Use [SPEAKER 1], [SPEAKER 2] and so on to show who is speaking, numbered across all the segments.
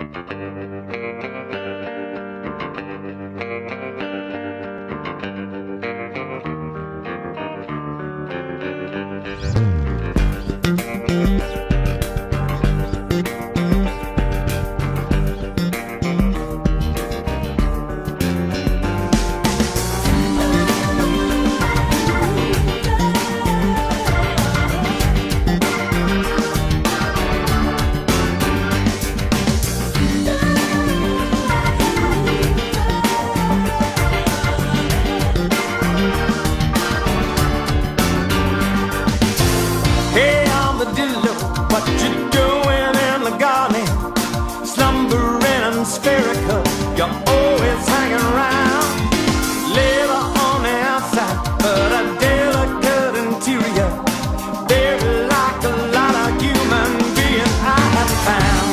[SPEAKER 1] Armadillo, what you doing in the garden? Slumbering and spherical, you're always hanging around. Labor on the outside, but a delicate interior. Very like a lot of human beings I have found.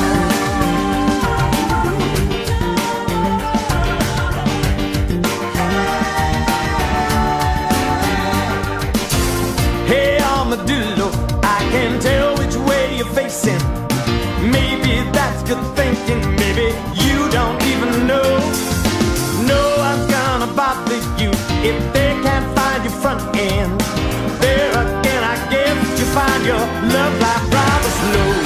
[SPEAKER 1] Hey Armadillo, I can tell which way you're facing. Maybe that's good thinking, maybe you don't even know. No one's gonna bother you if they can't find your front end. There again, I guess you find your love life rather slow.